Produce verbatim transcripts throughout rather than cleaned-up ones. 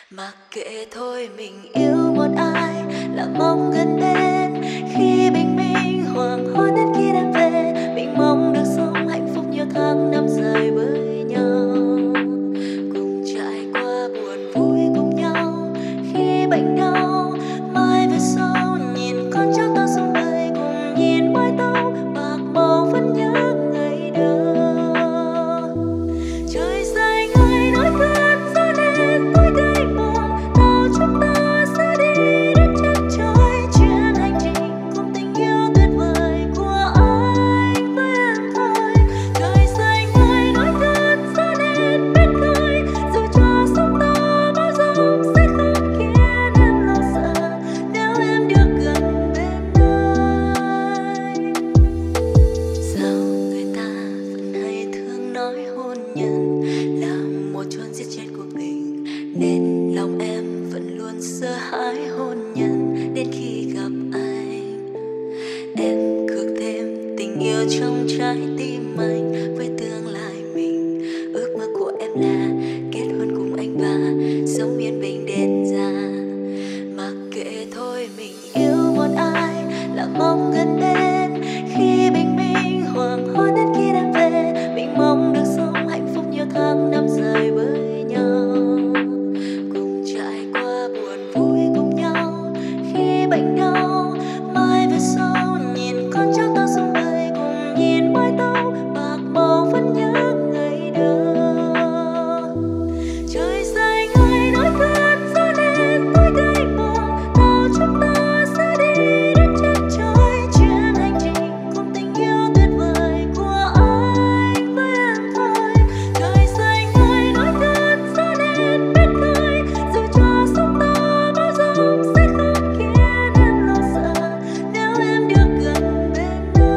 Mặc kệ thôi mình yêu một ai là mong gần bên, khi bình minh hoàng hôn đến khi đang về, mình mong được sống hạnh phúc nhiều tháng năm dài với nhau, cùng trải qua buồn vui cùng nhau. Khi bệnh đau mai về sau nhìn con cháu ta sống đời, cùng nhìn mái tóc bạc màu vẫn nhớ ngày đầu. Trời xanh ơi nỗi cơn gió đến tôi gây buồn, nào chúng ta sẽ đi đến chân trời, chuyến hành trình cùng tình yêu tuyệt vời của anh với em thôi. Trời xanh ơi nỗi cơn gió đến bên khơi, dù cho sóng to bão giông sẽ không khiến em lo sợ nếu em được gần bên anh. Sao người ta vẫn hay thương nói hôn nhân là một chốn giết chết cuộc tình, nên lòng em vẫn luôn sợ hãi hôn nhân đến khi gặp anh. Em cược thêm tình yêu trong trái tim anh với tương lai mình. Ước mơ của em là kết hôn cùng anh và sống yên bình đến già. Mặc kệ thôi mình yêu một ai là mong gần bên, khi bình minh hoàng hôn đến khi đang về, mình mong được sống hạnh phúc nhiều tháng năm dài với nhau, cùng trải qua buồn vui cùng nhau. Khi bệnh đau mai về sau nhìn con cháu ta sống đời, cùng nhìn mái tóc bạc màu vẫn nhớ ngày đầu. Trời xanh ơi nỗi cơn gió đến tôi gây buồn, nào chúng ta sẽ đi đến chân trời, chuyến hành trình cùng tình yêu tuyệt vời của anh với em thôi. Trời xanh ơi nỗi cơn gió đến bên khơi, dù cho sóng to bão giông sẽ không khiến em lo sợ nếu em được gần bên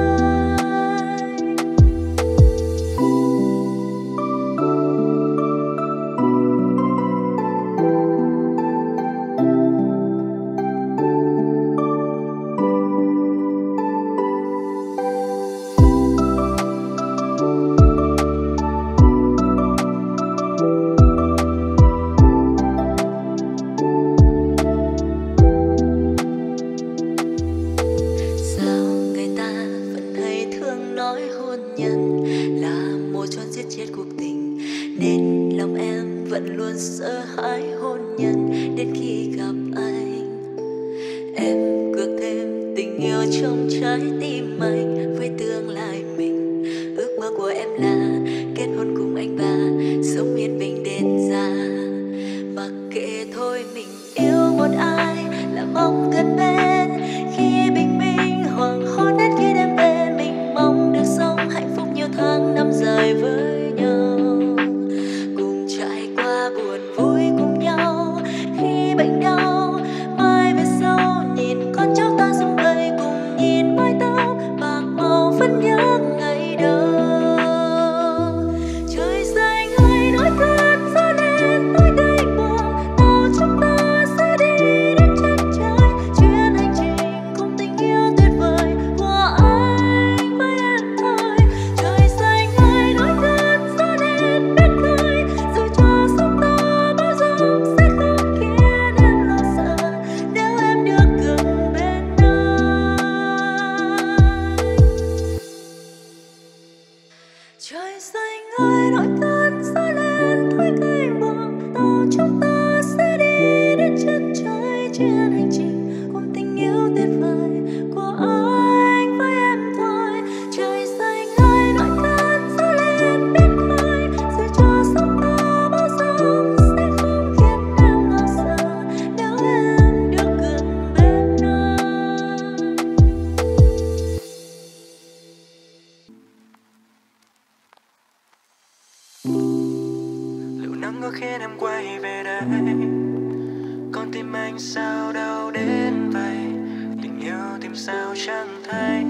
Sao người ta vẫn hay thương nói hôn nhân là một chốn giết chết cuộc tình, nên lòng em vẫn luôn sợ hãi hôn nhân đến khi gặp anh. Em cược thêm tình yêu trong trái tim anh với tương lai mình. Ước mơ của em là kết hôn cùng anh và sống yên bình đến già. Mặc kệ thôi mình yêu một ai là mong gần bên, khi bình minh hoàng hôn đến khi đêm về, mình mong được sống hạnh phúc nhiều tháng năm dài với nhau, cùng trải qua buồn vui cùng nhau. Khi bệnh đau mai về sau nhìn con cháu ta sống đời, cùng nhìn mái tóc bạc màu vẫn nhớ ngày đầu. Trời xanh ơi nỗi cơn gió đến tôi gây buồn, nào chúng ta sẽ đi đến chân trời, chuyến hành trình cùng tình yêu tuyệt vời của anh với em thôi. Trời xanh ơi nỗi cơn gió đến bên khơi, dù cho sóng to bão giông sẽ không khiến em lo sợ nếu em được gần bên anh. Trời xanh ơi nỗi cơn gió lên thôi gây buồn, nào chúng ta sẽ đi đến chân trời, chuyến hành trình cùng tình yêu tuyệt vời của anh với em thôi. Trời xanh ơi nỗi cơn gió lên bên khơi, dù cho sóng to bão giông sẽ không khiến em lo sợ nếu em được gần bên anh. Liệu nắng có khiến em quay về đây, con tim anh sao đau đến vậy, tình yêu tìm sao chẳng thấy.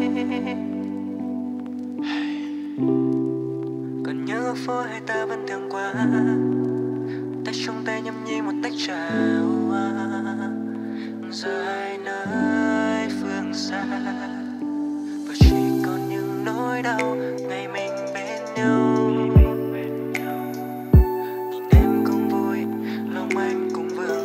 Còn nhớ góc phố hay ta vẫn thường qua, tay trong tay nhâm nhi một tách trà hoa, giờ hai nơi phương xa và chỉ còn những nỗi đau ngày mình bên nhau. Nhìn em không vui lòng anh cũng vương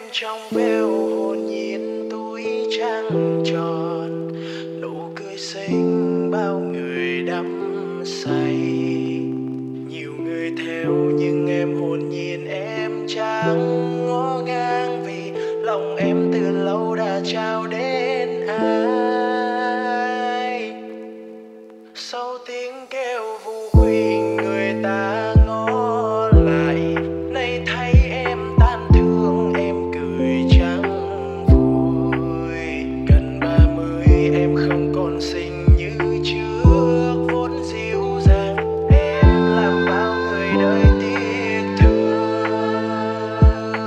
trong veo hồn nhiên túi trăng tròn, nụ cười xinh bao người đắm say. Nhiều người theo nhưng em hồn nhiên em chẳng ngó ngang, vì lòng em từ lâu đã trao đến ai. Sau tiếng kêu vu quỳ người ta ngó lại, nay thấy em tan thương em cười chẳng vui. Gần ba mươi em không còn xinh như trước, vốn dịu dàng em làm bao người đời tiếc thương.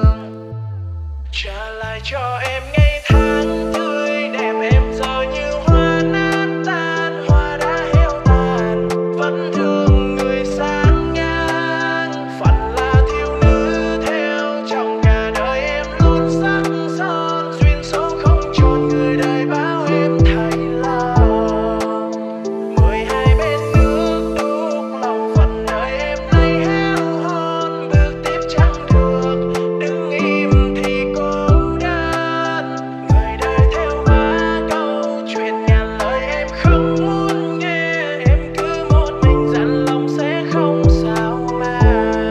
Trả lại cho em ngày tháng tươi đẹp, em giờ như hoa nát tan, hoa đã héo tàn, vẫn thương người sáng ngang. Phận là thiếu nữ theo trong cả đời em luôn sắc son, duyên số không tròn người đời bao em thay lòng. Mười hai bên nước đúc lòng, phận đời em nay héo hon, bước tiếp chẳng được, đứng im thì cô đơn. Người đời theo má câu chuyện ngàn lời em không muốn nghe, em cứ một mình dặn lòng sẽ không sao mà.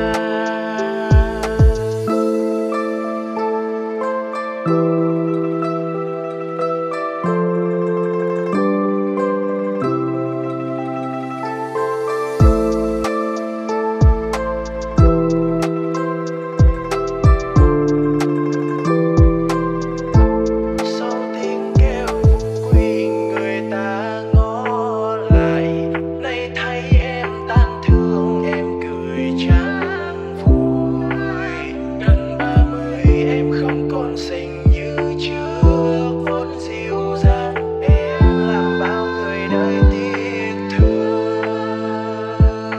Sau tiếng kêu vu quỳ người ta ngó lại, nay thấy em tan thương em cười chẳng vui. Gần ba mươi em không còn xinh như trước, vốn dịu dàng em làm bao người đời tiếc thương.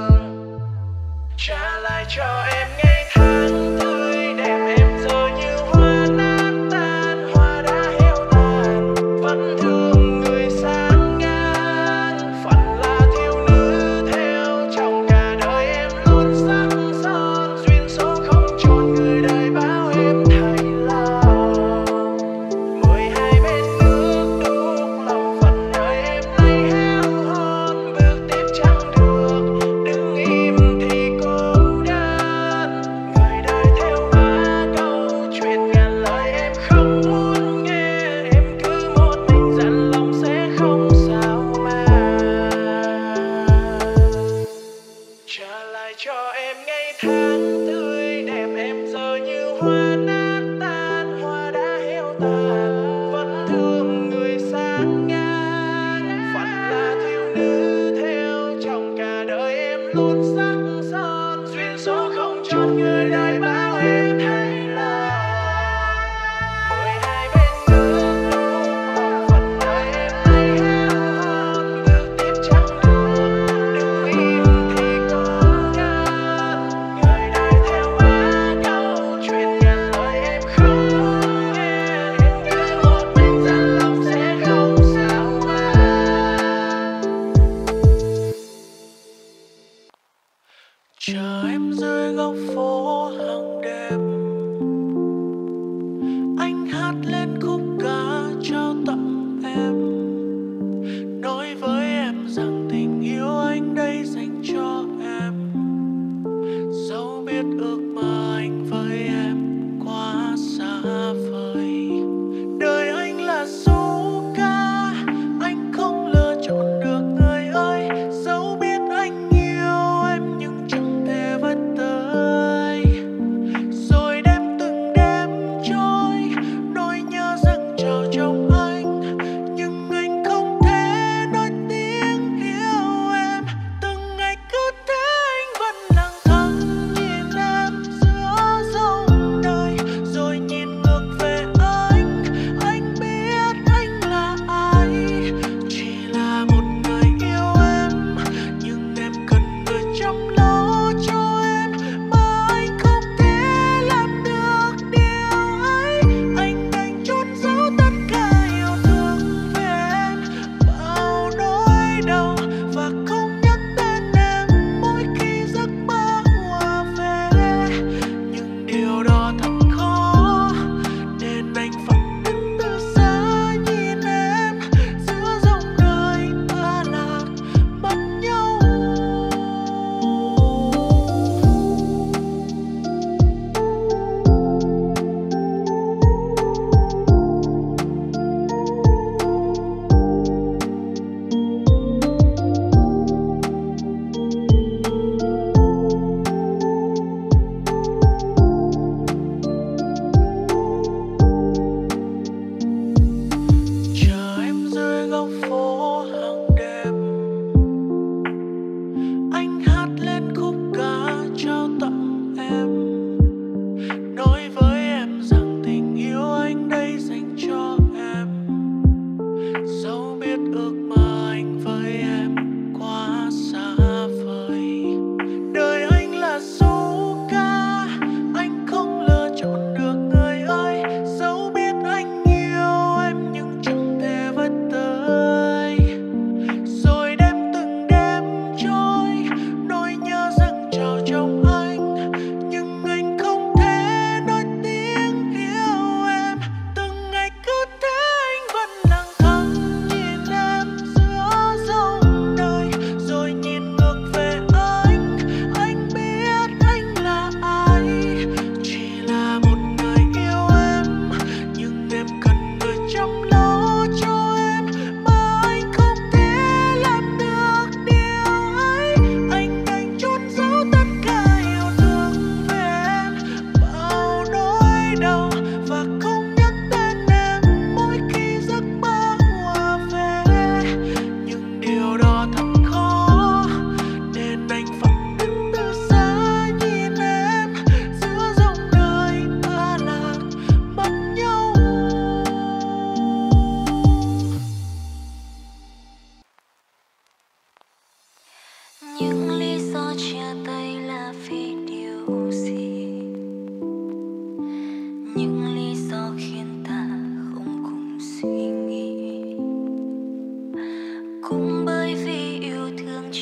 Trả lại cho em ngày tháng tươi đẹp, em giờ như hoa nát tan, hoa đã héo tàn, vẫn thương người sáng ngang. Phận là thiếu nữ theo trong cả đời em luôn sắc son, duyên số không tròn người đời bao em thay lòng. Mười hai bên nước đúc lòng, phận đời em nay héo hon, bước tiếp chẳng được, đứng im thì cô đơn. Người đời theo má câu chuyện ngàn lời em không muốn nghe, em cứ một mình dặn lòng sẽ không sao mà. Trả lại cho em ngày tháng tươi đẹp, em giờ như hoa nát tan, hoa đã héo tàn, vẫn thương người sáng ngang. Phận là thiếu nữ theo trong cả đời em luôn sắc son, duyên số không tròn người đời bao em thay lòng. Mười hai bên nước đúc lòng, phận đời em nay héo hon, bước tiếp chẳng được, đứng im thì cô đơn. Người đời theo má câu chuyện ngàn lời em không muốn nghe, em cứ một mình dặn lòng sẽ không sao mà. Chờ em dưới góc phố hàng đêm, anh hát lên khúc ca trao tặng em, nói với em rằng tình yêu anh đây dành cho em. Dẫu biết ước mơ anh với em quá xa vời, đời anh là số ca, anh không lựa chọn được người ơi. Dẫu biết anh yêu em nhưng chẳng thể vất tới, rồi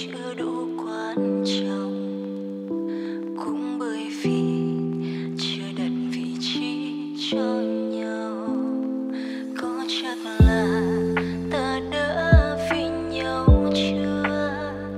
chưa đủ quan trọng, cũng bởi vì chưa đặt vị trí cho nhau. Có chắc là ta đã vì nhau chưa,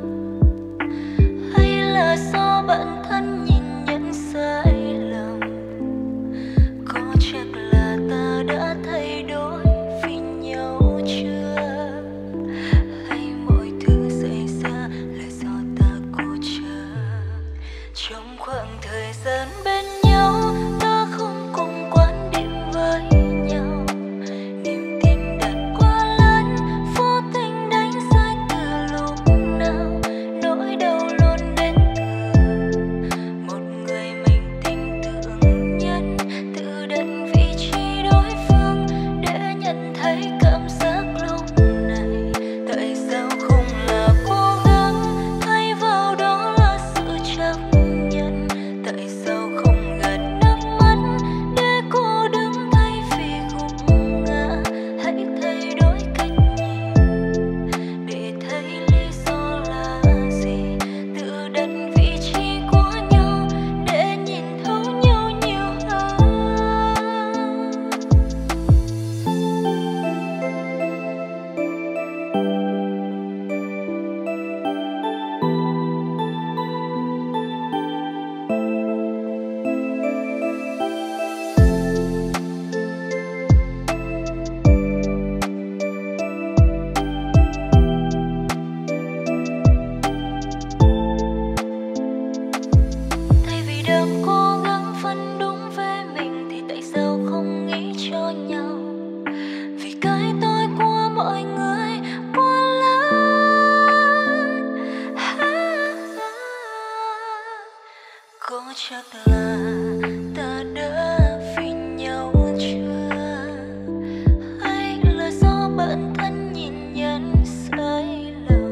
hay là do bản thân nhìn nhận sai lầm? Có chắc là ta đã thay đổi vì nhau chưa, hay mọi thứ xảy ra là do ta cố chấp? Trong khoảng thời gian bên nhau, ta không cùng quan điểm với nhau. Niềm tin đặt quá lớn, vô tình đánh sai từ lúc nào. Nỗi đau luôn đến từ một người mình tin tưởng nhất, tự đặt vị trí đối phương để nhận thấy cảm giác lúc này. Tại sao không là cố gắng thay vào đó là sự chấp nhận? Tại sao không gạt nước mắt để cô đứng thay vì gục ngã? Hãy thay đổi cách nhìn để thấy lý do là gì, tự đặt vị trí của nhau để nhìn thấu nhau nhiều hơn. Thay vì đang cố gắng phân đúng với mình thì tại sao không nghĩ cho nhau? Vì cái tôi của mọi người quá lớn. Có chắc là ta đã vì nhau chưa, hay là do bản thân nhìn nhận sai lầm?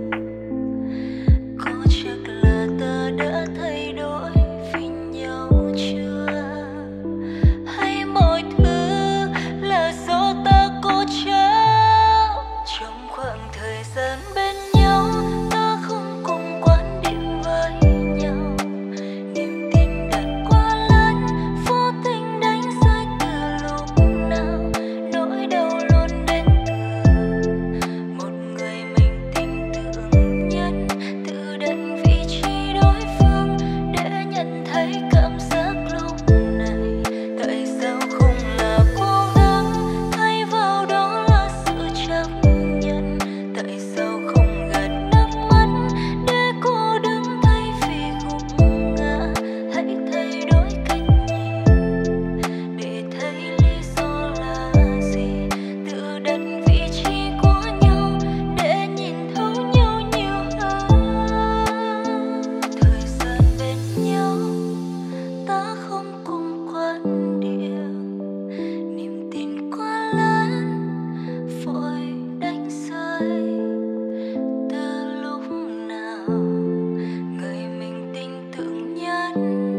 Có chắc là ta đã thay đổi vì nhau chưa, hay mọi thứ là do ta cố chấp? Trong khoảng thời gian bên nhau, ta không cùng quan điểm với nhau. Niềm tin đặt quá lớn, vô tình đánh sai từ lúc nào. Nỗi đau luôn đến từ một người mình tin tưởng nhất, tự đặt vị trí đối phương để nhận thấy cảm giác lúc này. Tại sao không là cố gắng thay vào đó là sự chấp nhận? Tại sao không gạt nước mắt để cô đứng thay vì gục ngã? Hãy thay đổi cách nhìn để thấy lý do là gì, tự đặt vị trí của nhau để nhìn thấu nhau nhiều hơn. Thời gian bên nhau, ta không cùng quan điểm. Niềm tin quá lớn, vội đánh rơi. Từ lúc nào người mình tin tưởng nhất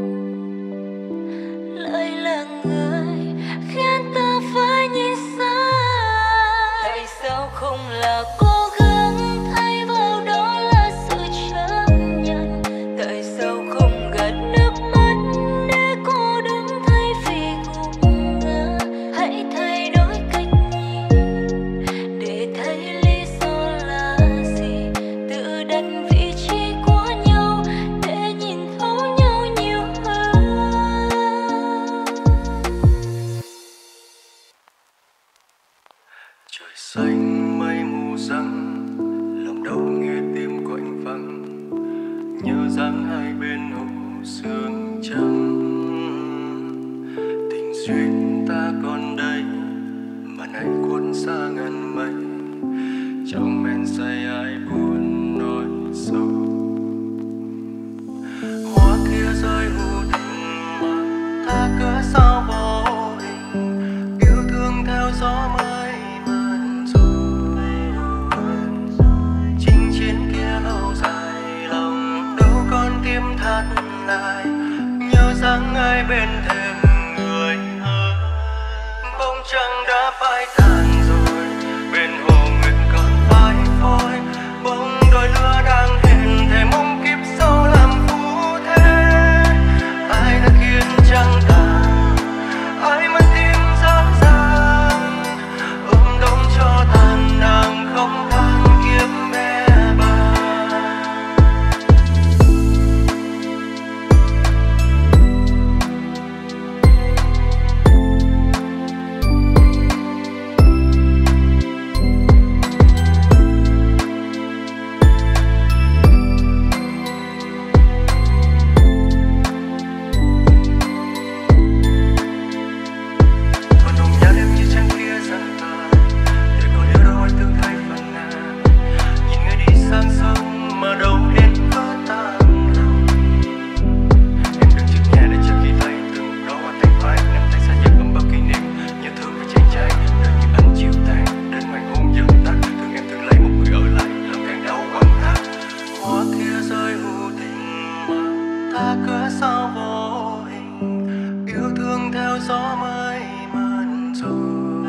lại là người khiến ta phải nhìn xa? Tại sao không là cố gắng thay vào đó là sự chấp nhận? Tại sao không gạt nước mắt để cô đứng thay vì gục ngã? Hãy thay đổi cách nhìn để thấy lý do là gì, tự đặt vị trí của nhau để nhìn thấu nhau nhiều hơn. Trời xanh mây mù răng, lòng đau nghe tim quạnh vắng, nhớ dáng hai bên hồ sương trắng. Tình duyên ta còn đây mà nay cuốn xa ngàn mây, trong men say ai buồn nói sâu. Hoa kia rơi vô tình mà ta cớ sao vô hình, yêu thương theo gió mây màn rồi. Chinh chiến kia lâu dài, lòng đâu còn tim thắt lại, nhớ dáng ai bên thềm người hơn. Bông trăng đã phai tàn rồi, bên hồ nguyện còn phai phôi, bóng đôi lứa đang hẹn. pha cửa sau vô hình, yêu thương theo gió mới mơn rồi.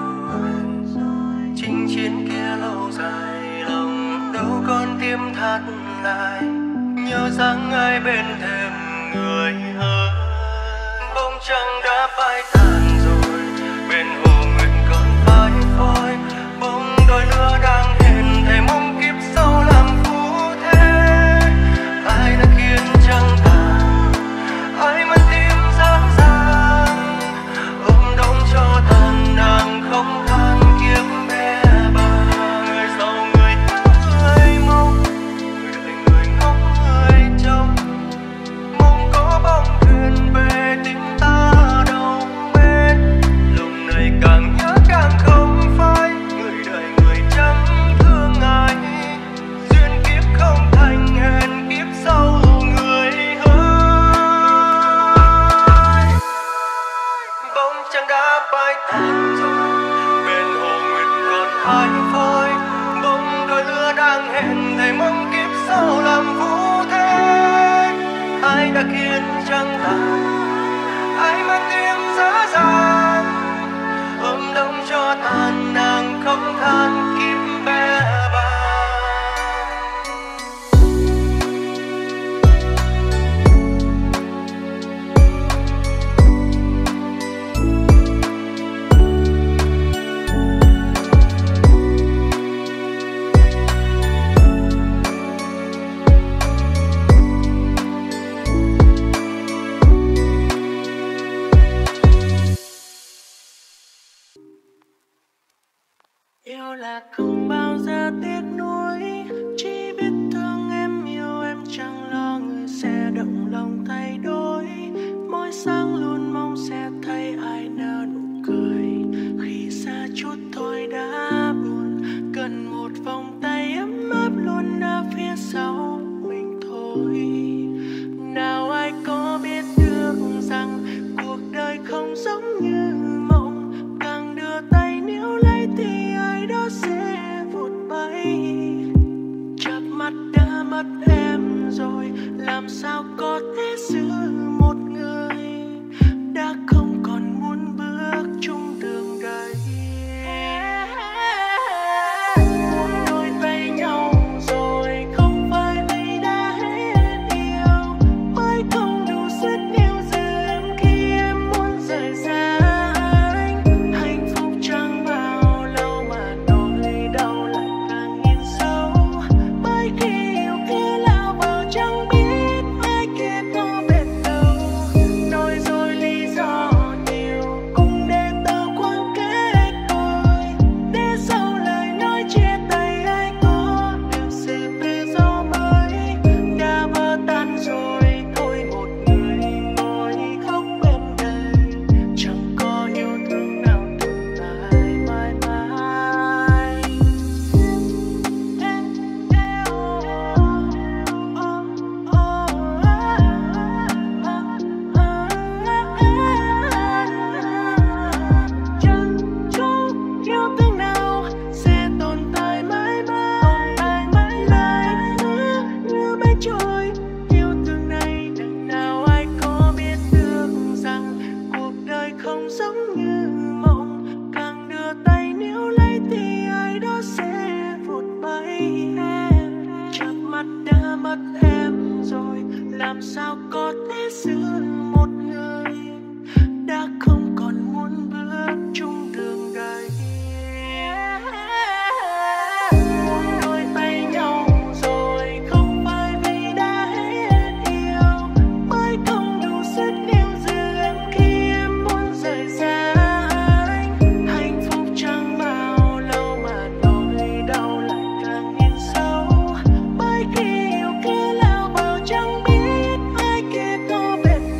Chinh chiến kia lâu dài, lòng đâu còn tim thắt lại, nhớ rằng ai bên thêm người hơn. Bông trăng đã phai tàn rồi, bên hồ nguyện còn phai phôi. Bông đôi lứa đang hẹn thề mong kiếp sau làm phú thế. Ai đã khiến trăng tàn, ai mất tim dáng dàng, ôm đống cho tàn nàng không than kiếm bé bàng. Người giàu người người mong, người đợi người ngóng người trông, mong có bóng thuyền về tìm ta đâu bên. Lòng này càng nhớ càng không phai, người đợi người chẳng thương ai. Duyên kiếp không thành hẹn kiếp sau người ơi. Bóng trăng đã phai tàn rồi, bên hồ nguyệt còn phai phôi. Bông đôi lứa đang hẹn thề mong kiếp sau làm phú thế. Ai đã khiến trăng tàn, ai mang tiếng dã dàng, ôm đống cho tàn nàng không than kiếp bé bàng. Yêu là không bao giờ tiếc nuối, chỉ biết thương em yêu em chẳng lo người sẽ động lòng thay đổi. Mỗi sáng luôn mong sẽ thấy ai nở nụ cười, khi xa chút thôi đã buồn. Cần một vòng tay ấm áp luôn ở phía sau mình thôi. Nào ai có biết được rằng cuộc đời không giống như mộng, càng đưa tay níu lấy thì ai đó sẽ vụt bay. Chợp mắt đã mất em rồi, làm sao có thể giữ một người đã không còn muốn bước chung đường đời. Buông đôi tay nhau rồi, không phải vì đã hết yêu, mới không đủ sức yêu giữ em khi em muốn rời xa anh. Hạnh phúc chẳng bao lâu mà nỗi đau lại càng in sâu, bởi khi yêu cứ lao vào chẳng biết ai kia có bên đâu. Nói rồi lý do nhiều cũng để tạo khoảng cách thôi, để sau lời nói chia tay ai có được sự tự do mới. Đã vỡ tan rồi thôi một người ngồi khóc bên đời, chẳng có yêu thương nào tồn tại mãi mãi. Chẳng chút yêu thương nào sẽ tồn tại mãi mãi, mãi mãi cứ như mây trôi. Yêu thương này đừng nào ai có biết được rằng cuộc đời không giống như mộng, càng đưa tay níu lấy thì ai đó sẽ vụt bay. Chợp mắt đã mất em rồi, làm sao có thể giữ một người đã không còn muốn bước chung đường đời. Buông đôi tay nhau rồi, không phải vì đã hết yêu, mới không đủ sức yêu giữ em khi em muốn rời xa anh. Hạnh phúc chẳng bao lâu mà nỗi đau lại càng in sâu, bởi khi yêu cứ lao vào chẳng biết ai kia có bên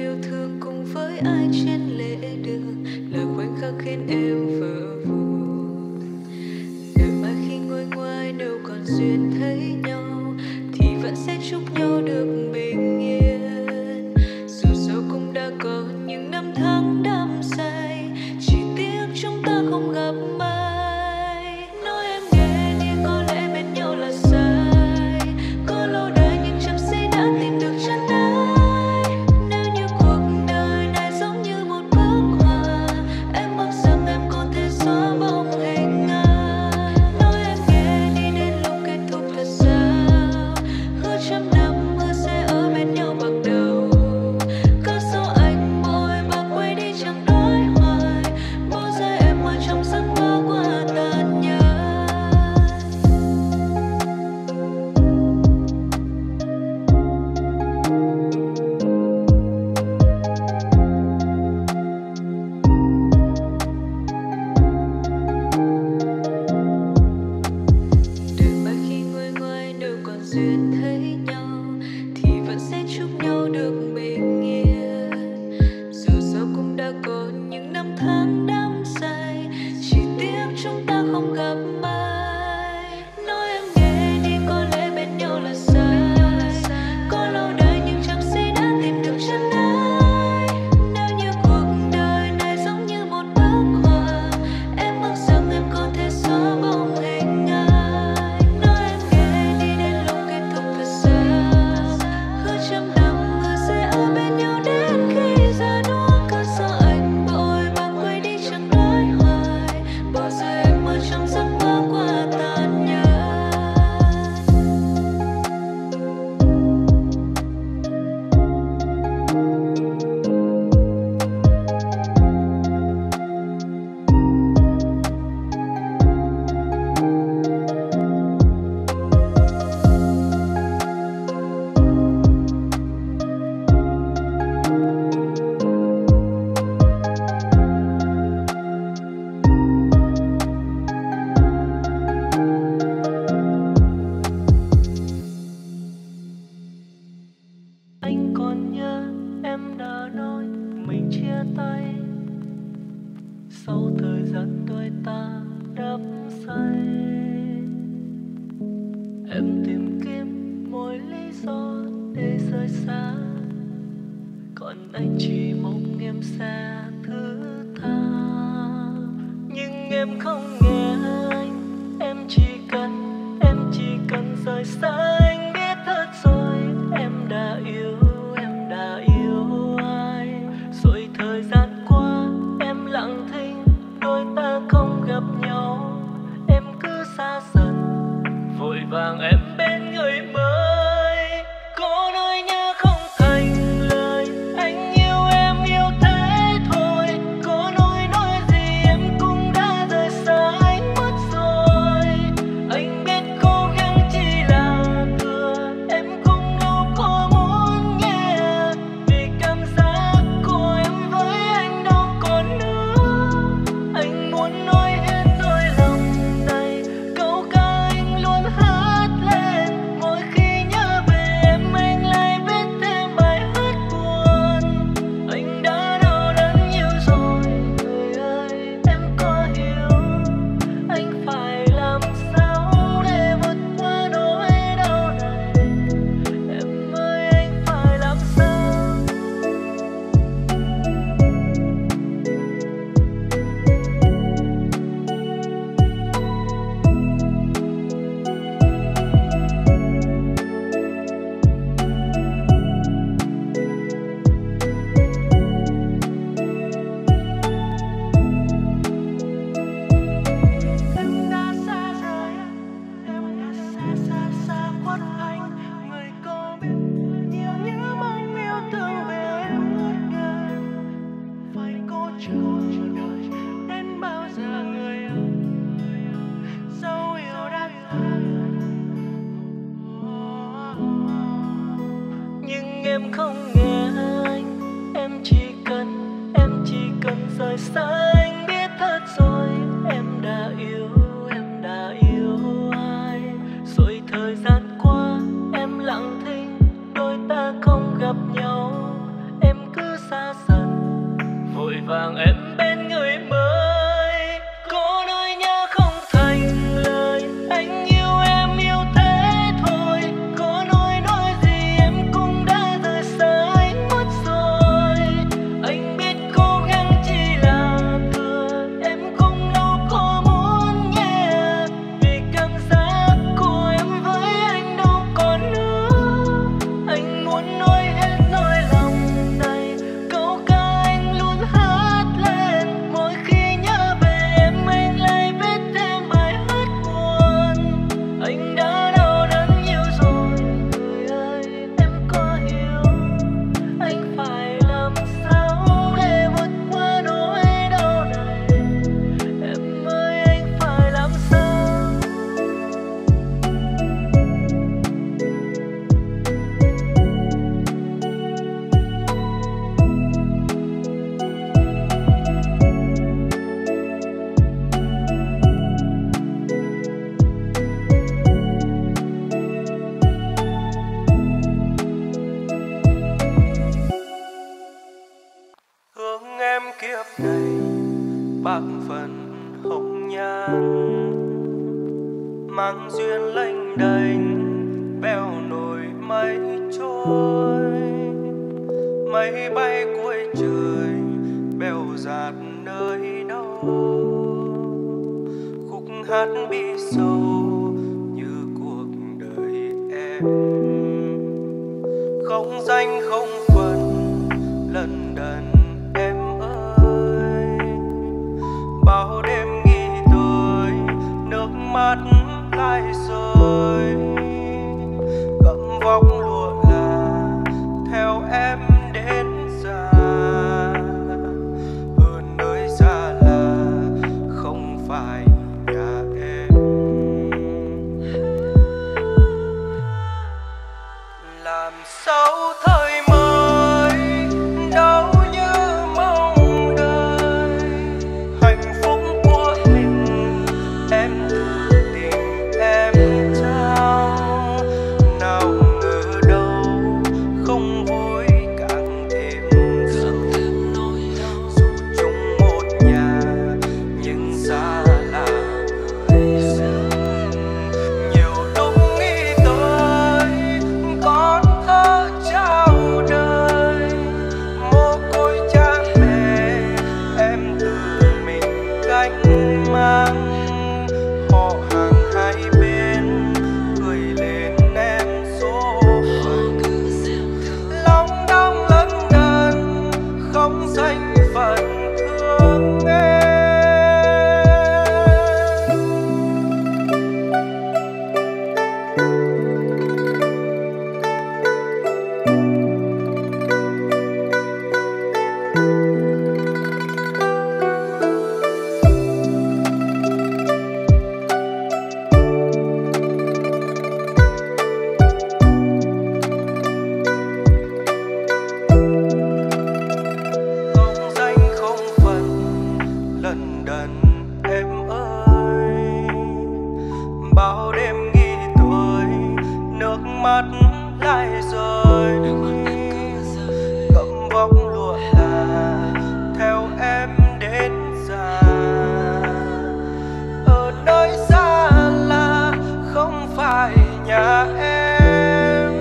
yêu thương cùng với ai trên lễ đường, là khoảnh khắc khiến em vỡ vụn. Đợi mai khi ngồi ngoài đâu còn duyên thấy nhau, thì vẫn sẽ chúc nhau được bình yên. Dù sao cũng đã có những năm tháng đắm say, chỉ tiếc chúng ta không gặp mai. Nói em nghe đi, có lẽ bên nhau là sai. Có lâu đời nhưng chẳng say đã tìm được chân ái. Nếu như cuộc đời này giống như một bức họa, em mong rằng em có thể xóa bóng hình ai. Nói em nghe đi, đến lúc kết thúc thật sao? Hứa trăm năm mưa sẽ ở bên nhau bằng đầu. Cơn gió anh bồi bạc quay đi chẳng nói hoài, bỏ rơi em ở trong giấc mơ quá tàn nhẫn. Đợi mai khi ngồi ngoài đâu còn duyên thấy nhau, thì vẫn sẽ chúc nhau được bình yên. Dù sao cũng đã có những năm tháng đắm say, chỉ tiếc chúng ta không gặp mai. Nói em nghe đi, có lẽ bên nhau là sai. Có lâu đời nhưng chẳng say đã tìm được chân ái. Nếu như cuộc đời này giống như một bức họa, em mong rằng em có thể xóa bóng hình ai. Nói em nghe đi, đến lúc kết thúc thật sao? Hứa trăm năm mưa sẽ ở bên nhau đến khi già nua. Cơn gió anh bồi bạc quay đi chẳng nói hoài, bỏ rơi em ở trong giấc mơ quá tàn nhẫn. Anh còn nhớ em đã nói mình chia tay, sau thời gian đôi ta đắm say. Em tìm kiếm mỗi lý do để rời xa, còn anh chỉ mong em sẽ thứ tha. Nhưng em không nghe anh, em chỉ cần, em chỉ cần rời xa. Anh biết hết rồi, em đã yêu, em đã yêu ai. Rồi thời gian qua em lặng thinh, đôi ta không gặp nhau. Em cứ xa dần, vội vàng em bên người mới. Có nỗi nhớ không thành lời, anh yêu em yêu thế thôi. Có nói nói gì em cũng đã rời xa anh mất rồi. Anh biết cố gắng chỉ là vàng em bên người mới. Có nỗi nhớ không thành lời, anh yêu em yêu thế thôi. Có nỗi nói gì em cũng đã rời xa anh mất rồi. Anh biết cố gắng chỉ là thừa, em không đâu có muốn nghe. Vì cảm giác của em với anh đâu còn nữa. Anh muốn nói hết nỗi lòng này, câu ca anh luôn hát lên. Mỗi khi nhớ về em anh lại viết thêm bài hát buồn. Anh đã đau đớn nhiều rồi người ơi, em có hiểu anh phải làm sao để vượt qua nỗi đau này. Em ơi anh phải làm sao. Thương em kiếp này bạc phần hồng nhan, mang duyên lênh đênh bèo nổi mây trôi. Mây bay cuối trời bèo dạt nơi đâu, khúc hát bi sâu như cuộc đời em. Không danh không phận lần đần em ơi, bao đêm nghĩ tới nước mắt lại rơi. Gấm vóc lụa là theo em đến già, ở nơi xa là không phải nhà em. Làm sao thời mới đâu như mong đợi, hạnh phúc của mình em tự tìm em trao. Nào ngờ đâu không vui càng thêm sầu. Dù chung một nhà nhưng xa là người dưng. Nhiều lúc nghĩ tới con thơ trao đời, mồ côi cha mẹ em tự mình gánh mang. Họ hàng hai bên cười lên em số phận, lòng đong lẫn đần không danh phận thương em. Không danh không phận lần đần em ơi, bao đêm nghĩ tới nước mắt lại rơi. Gấm vóc lụa là theo em đến già, ở nơi xa là không phải nhà em.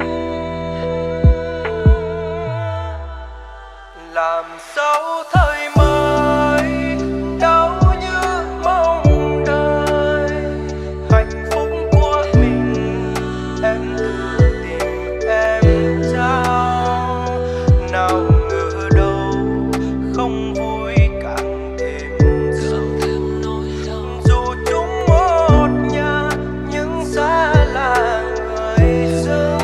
Làm sao thời mới đâu như mong đợi, hạnh phúc của mình em tự tìm em trao. Nào ngờ đâu không vui càng thêm sầu. Dù chung một nhà nhưng xa là người dưng.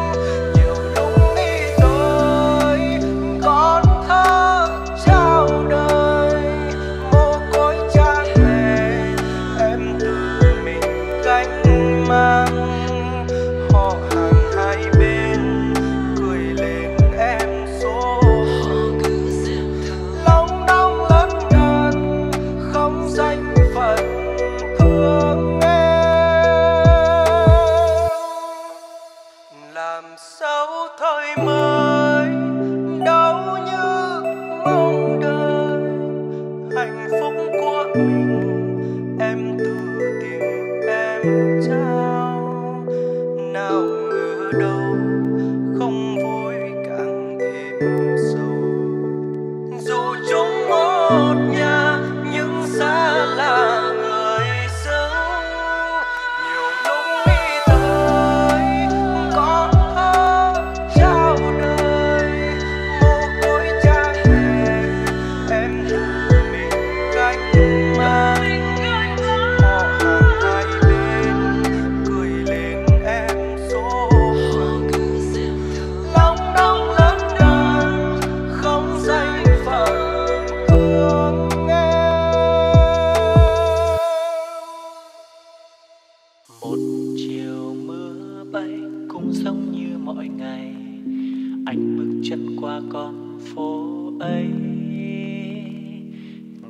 Nhiều lúc nghĩ tới con thơ trao đời,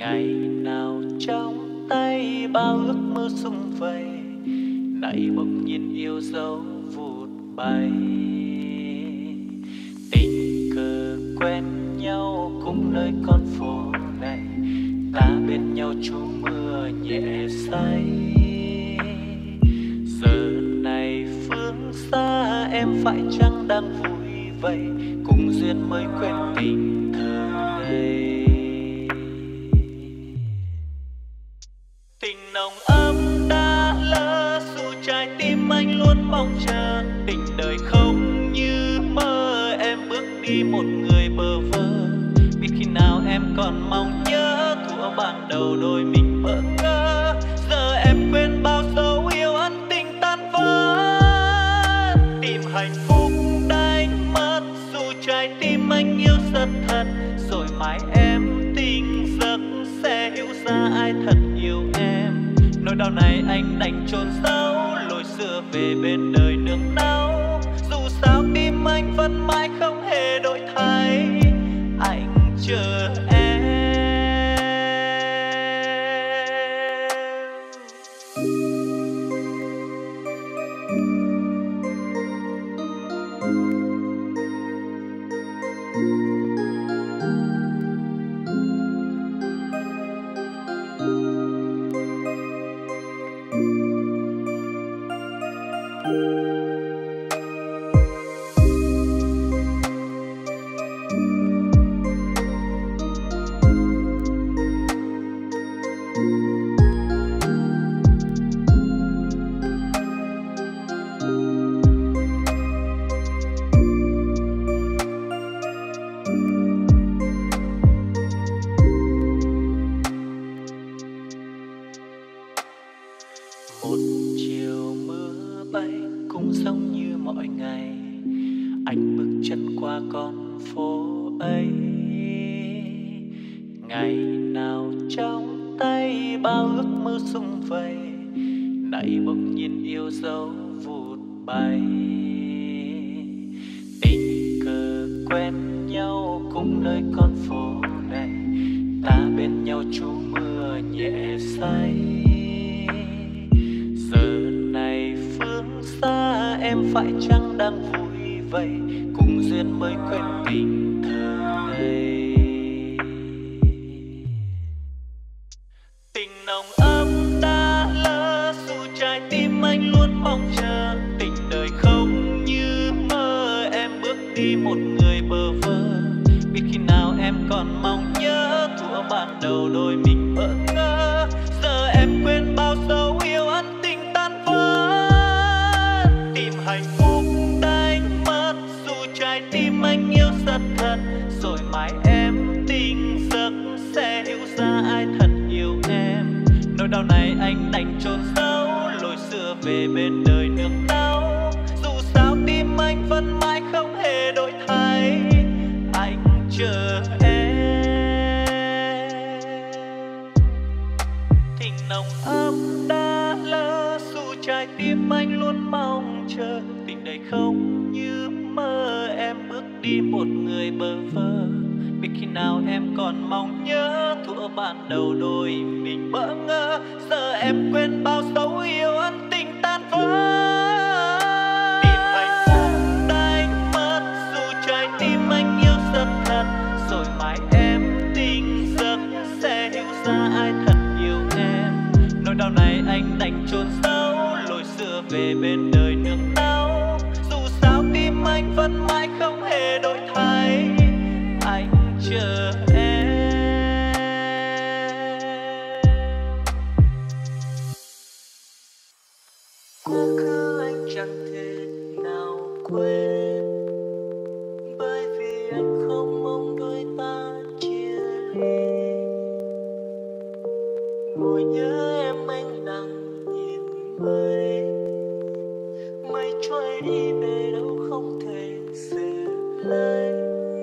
ngày nào trong tay bao ước mơ sum vầy, nay bỗng nhiên yêu dấu vụt bay. Tình cờ quen nhau cũng nơi con phố này, ta bên nhau trú mưa nhẹ say. Giờ này phương xa em phải chăng đang vui vây, cùng duyên mới quên tình thơ ngây. Tình nồng ấm đã lỡ dù trái tim anh luôn mong chờ, tình đời không như mơ em bước đi một người bơ vơ. Biết khi nào em còn mong nhớ thuở ban đầu đôi mình bỡ ngỡ, giờ em quên bao dấu yêu ân tình tan vỡ. Tìm hạnh phúc đánh mất dù trái tim anh yêu rất thật, rồi mai em tỉnh giấc sẽ hiểu ra ai thật yêu em. Nỗi đau này anh đành chôn giấu, lối xưa về bên đời nương náu. Dù sao tim anh vẫn mãi không hề đổi thay, anh chờ em. Một chiều mưa bay cũng giống như mọi ngày, anh bước chân qua con phố ấy. Ngày nào trong tay bao ước mơ sum vầy, nay bỗng nhiên yêu dấu vụt bay. Tình cờ quen nhau cũng nơi con phố này, ta bên nhau trú mưa nhẹ say. Giờ này phương xa em phải chăng đang vui vây, cùng duyên mới quên tình thơ ngây. Tình nồng ấm đã lỡ dù trái tim anh luôn mong chờ, tình đời không như mơ em bước đi một người bơ vơ. Biết khi nào em còn mong nhớ thuở ban đầu đôi mình bỡ ngỡ, giờ em quên bao dấu yêu ân tình tan vỡ. Tìm hạnh phúc đánh mất dù trái tim anh yêu rất thật, rồi mai em tỉnh giấc sẽ hiểu ra ai thật yêu em. Nỗi đau này anh đành chôn giấu, lối xưa về bên đời nương náu. Dù sao tim anh vẫn mãi không hề đổi thay, anh chờ em. Tình nồng ấm đã lỡ dù trái tim anh luôn mong chờ, tình đời không như mơ em bước đi một người bơ vơ. Biết khi nào em còn mong nhớ thuở ban đầu đôi mình bỡ ngỡ, giờ em quên bao dấu yêu ân tình tan vỡ. Tìm hạnh phúc đánh mất dù trái tim anh yêu rất thật, rồi mai em tỉnh giấc sẽ hiểu ra ai thật yêu em. Nỗi đau này anh đành chôn giấu, lối xưa về bên đời nương náu. Dù sao tim anh vẫn mãi không hề đổi thay, anh chờ em. Quá khứ anh chẳng thể nào quên, bởi vì anh không mong đôi ta chia ly. Ngồi nhớ em anh đang nhìn mây, mây trôi đi về đâu không thể giữ lấy.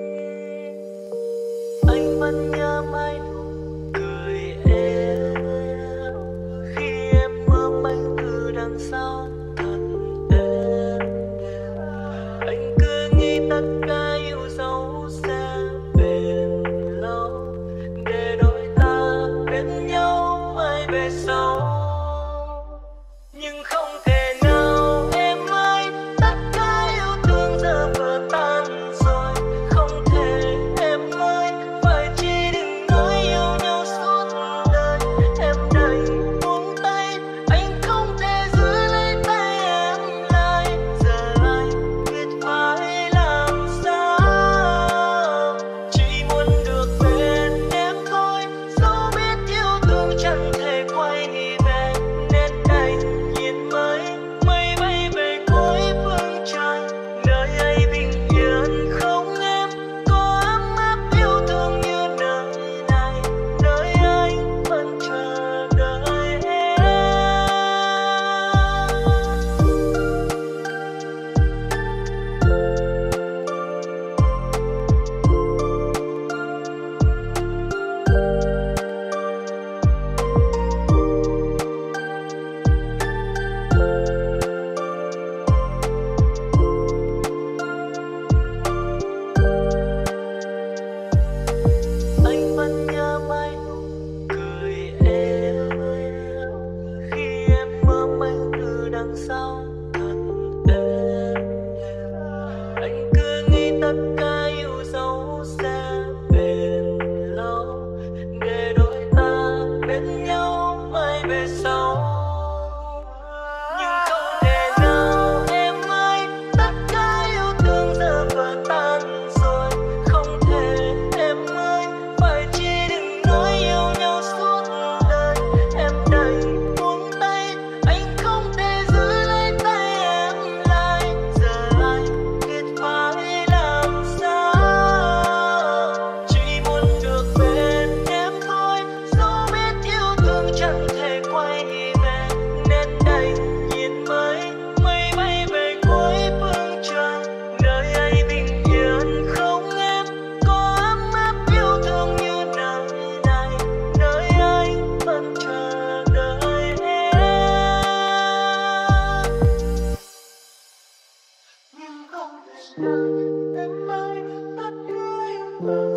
Anh vẫn nhớ mãi nụ cười em khi em ôm anh từ đằng sau thật êm. Anh cứ nghĩ tất cả yêu dấu sẽ bền lâu, để đôi ta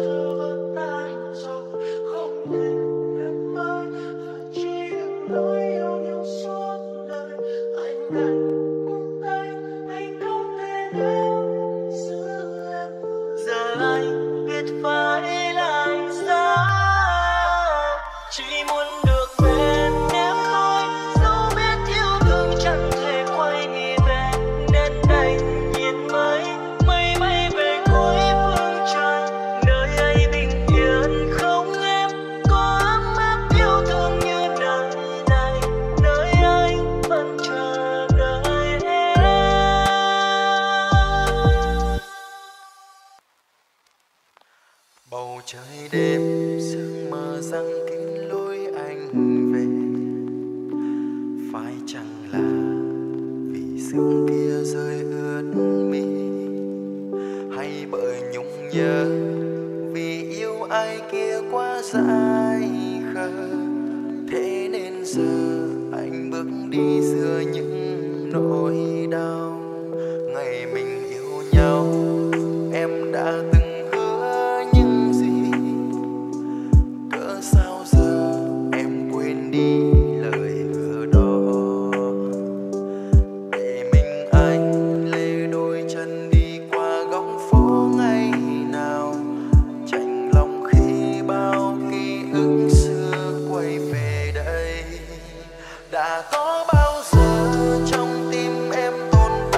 Bầu trời đêm sương mờ răng kín lối anh về, phải chăng là vì sương kia rơi ướt mi, hay bởi nhung nhớ vì yêu ai kia quá dại khờ, thế nên giờ anh bước đi giữa những nỗi đau. Ngày mình yêu nhau em đã từng đã có bao giờ trong tim em tồn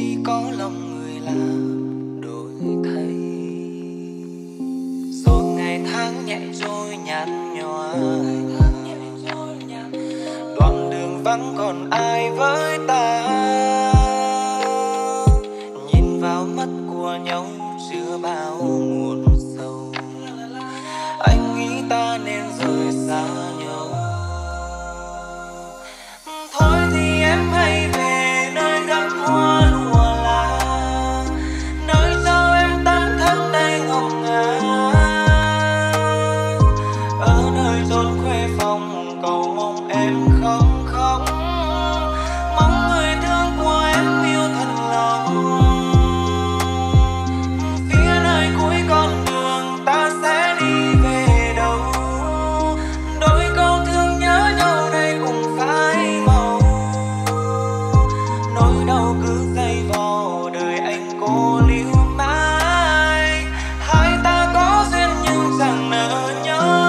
chỉ có lòng người là đổi thay. Rồi ngày tháng nhẹ trôi nhạt nhòa, đoạn đường vắng còn ai với ta. Nhìn vào mắt của nhau chưa bao muộn sầu, anh nghĩ ta nên rời xa nhau. Thôi thì em hãy về nơi gấm hoa lụa là, nơi sao em tắm thắm đầy ngọc ngà. Ở nơi chốn khuê phòng cầu mong em không khóc, mong người thương của em yêu thật lòng. Phía nơi cuối con đường ta sẽ đi về đâu, đôi câu thương nhớ nhau đây cũng phai màu. Nỗi đau cứ dây vò đời anh cô liêu mãi, hai ta có duyên nhưng chẳng nỡ nhau.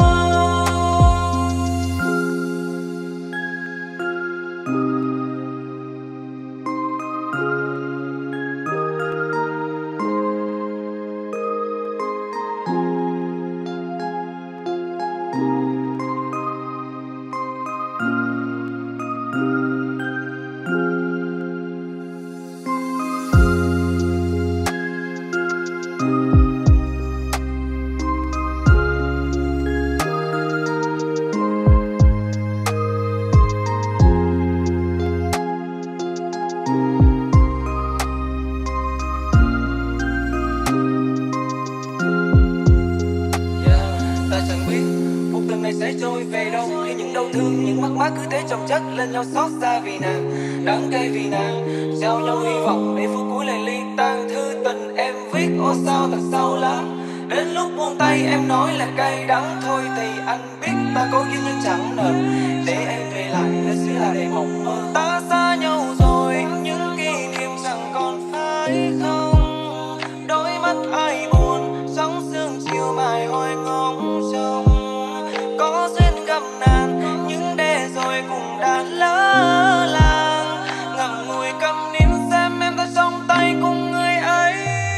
Sẽ trôi về đâu khi những đau thương, những mất mát cứ thế chồng chất lên nhau xót xa vì nàng, đắng cay vì nàng, trao nhau hy vọng để phút cuối lại ly tan. Thư tình em viết ô sao thật sâu lắm, đến lúc buông tay em nói là cay đắng. Thôi thì anh biết ta có duyên nhưng chẳng nợ, để em về lại nơi xưa là để mộng mơ. Ta xa nhau rồi những kỷ niệm chẳng còn phải không, đôi mắt ai buồn sóng sương chiều mãi hồi ngóng trông. Có duyên gặp nạn nhưng để rồi cũng đã lỡ làng, ngậm ngùi câm nín xem em ta trong tay cùng người ấy.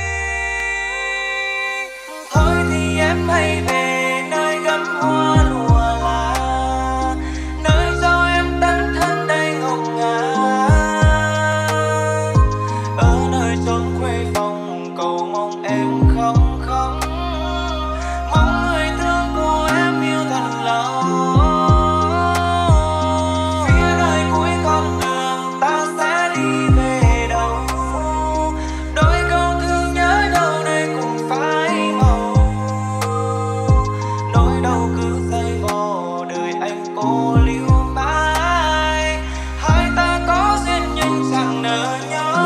Thôi thì em hãy về nơi gấm hoa lụa là, nơi cho em tắm thân đầy ngọc ngà. Ở nơi chốn khuê phòng cầu mong em không khóc, mong người thương của em yêu thật lòng. Phía nơi cuối con đường ta sẽ đi về đâu, đôi câu thương nhớ nhau đây cũng phai màu. Nỗi đau cứ dây vò đời anh cô liêu mãi, hai ta có duyên nhưng chẳng nỡ nhau.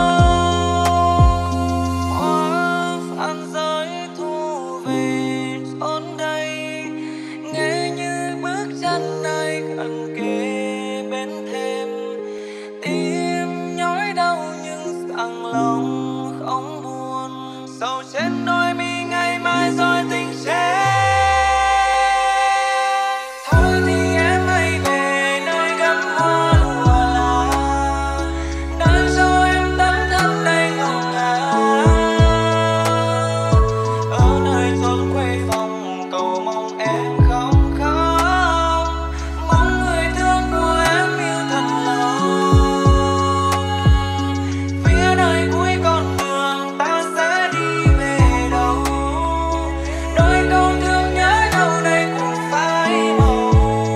Phan giới thu về chốn đây, nghe như bước chân ai gần kề bên thêm. Tim nhói đau nhưng rằng lòng không buồn, sầu trên đôi mi ngày mai rồi tình chết. Thôi thì em hãy về nơi gấm hoa lụa là, nơi cho em tắm thắm đầy ngọc ngà. Ở nơi chốn khuê phòng cầu mong em không khóc, mong người thương của em yêu thật lòng. Phía nơi cuối con đường ta sẽ đi về đâu, đôi câu thương nhớ nhau đây cũng phai màu.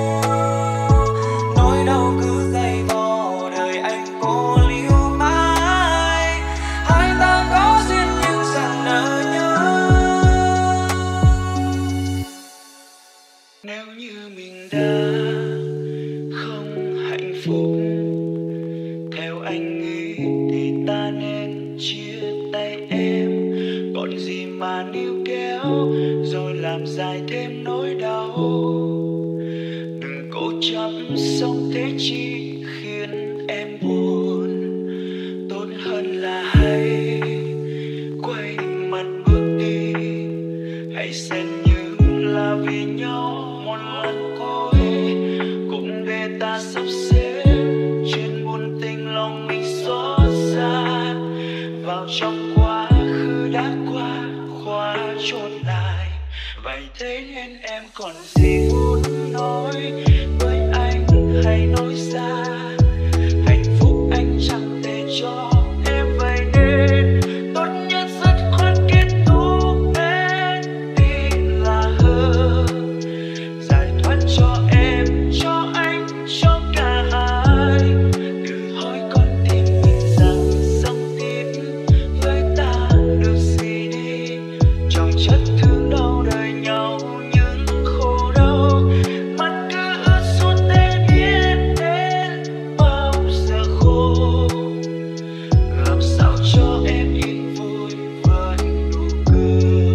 Nỗi đau cứ dây vò đời anh cô liêu mãi, hai ta có duyên nhưng chẳng nỡ nhau. Nếu như mình đã không hạnh phúc theo anh nghĩ thì ta nên chia tay em, còn gì mà níu kéo rồi làm dài thêm nỗi đau. Đừng cố chấp sống thế chi khiến em buồn, tốt hơn là hãy quay mặt bước đi. Hãy xem như là vì nhau một lần cuối, cũng để ta sắp xếp chuyện buồn tình lòng mình xót xa. vào trong quá khứ đã qua, khóa chốt lại. Vậy thế nên em còn gì muốn nói với anh hay nói ra? Hạnh phúc anh chẳng thể cho em, vậy nên tốt nhất dứt khoát kết thúc hết đi là hơn. Giải thoát cho em, cho anh, cho cả hai. Đừng hỏi con tim mình rằng sống tiếp với ta được gì đi. Trong chất thương đau đời nhau những khổ đau, mắt cứ ướt suốt để biết đến bao giờ khô. Làm sao cho em yên vui với nụ cười.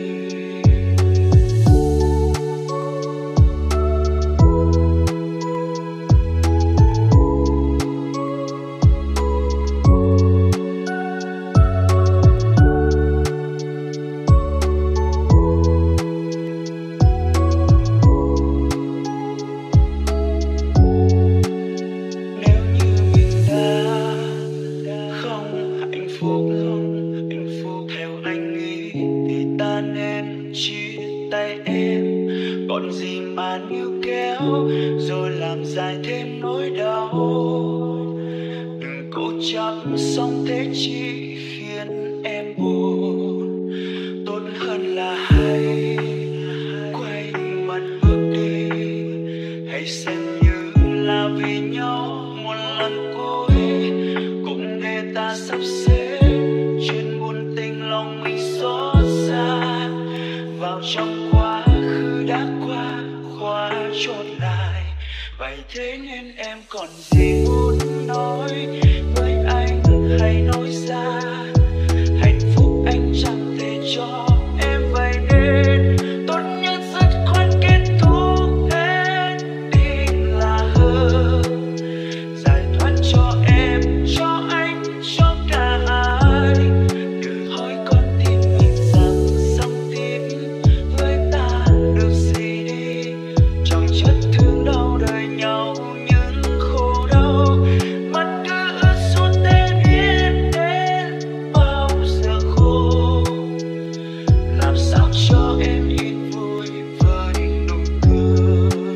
Nếu như mình đã không hạnh phúc, không hạnh phúc theo anh nghĩ, thì ta nên chia tay em. Còn gì mà níu kéo rồi làm dài thêm nỗi đau. Đừng cố chấp sống thế chỉ khiến em buồn. Tốt hơn là hãy quay mặt bước đi. Hãy xem như là vì nhau một lần cuối, cũng để ta sắp xếp chuyện buồn tình lòng mình xót xa. Vào trong quá khứ đã qua, khóa chốt lại. Vậy thế nên em còn gì muốn nói với anh hay nói ra? Hạnh phúc anh chẳng thể cho em, vậy nên tốt nhất dứt khoát kết thúc hết đi là hơn. Giải thoát cho em, cho anh, cho cả hai. Đừng hỏi con tim mình rằng sống tiếp với ta được gì đi. Trong chất thương đau đời nhau những khổ đau, mắt cứ ướt suốt để biết đến bao giờ khô. Làm sao cho em yên vui với nụ cười.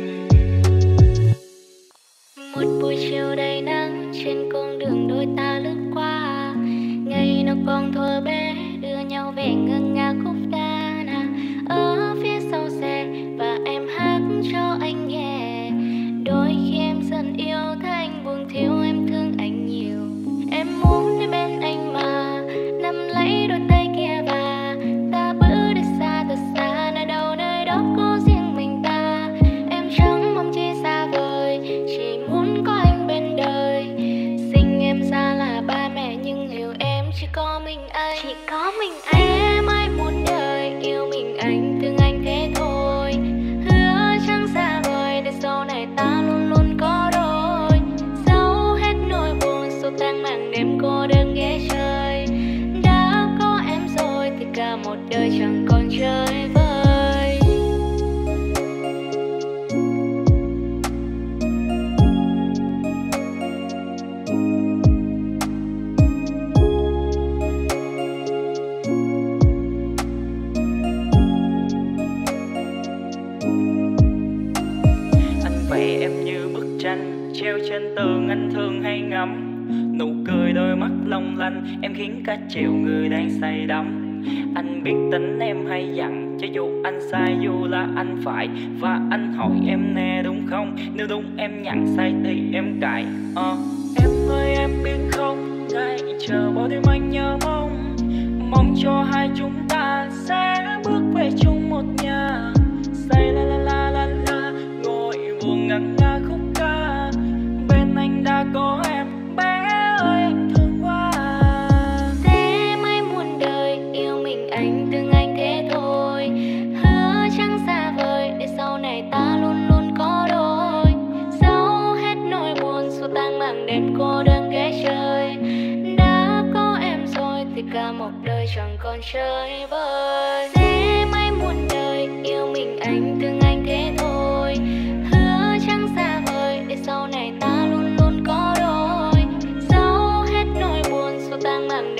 Một buổi chiều đầy nắng trên con đường đôi ta lướt qua, ngày nào còn thơ bé đưa nhau về ngân nga khúc đàn ở phía sau xe, và em hát cho anh nghe. Đôi khi em dần yêu thấy anh buồn thiếu, em thương anh nhiều. Em muốn đến bên anh mà nắm lấy đôi tay kia, và ta bước đi xa thật xa, nơi đâu nơi đó có riêng mình ta. Em chẳng mong chi xa vời, chỉ muốn có anh bên đời. Sinh em ra là ba mẹ nhưng hiểu em chỉ có mình anh. Chỉ có mình anh. Em ai muốn đời yêu mình anh, thương anh thế thôi. Hứa chẳng xa vời để sau này ta luôn luôn có đôi. Giấu hết nỗi buồn xô tan màn đêm cô đơn ghé chơi. Đã có em rồi thì cả một đời chẳng còn chơi vơi. Anh vẽ em như bức tranh treo trên tường, anh thường hay ngắm nụ cười đôi mắt long lanh. Em khiến cả triệu người đang say đắm. Anh biết tính em hay dặn, cho dù anh sai dù là anh phải. Và anh hỏi em nè đúng không, nếu đúng em nhận sai thì em cãi. Ờ Em ơi em biết không, ngày chờ bao đêm anh nhớ mong. Mong cho hai chúng ta sẽ bước về chung một nhà. Say la la la la la, ngồi buồn ngân nga khúc ca. Bên anh đã có em, bé ơi anh thương quá. Thế mới muôn đời yêu mình anh, thương anh thế thôi. Hứa chẳng xa vời để sau này ta luôn luôn có đôi. Giấu hết nỗi buồn xua tan màn đêm cô đơn ghé chơi. Đã có em rồi thì cả một đời chẳng còn chơi vơi. Thế mới muôn đời yêu mình anh, thương anh thế thôi. Hứa chẳng xa vời để sau này ta luôn luôn có đôi. Giấu hết nỗi buồn xua tan màn đêm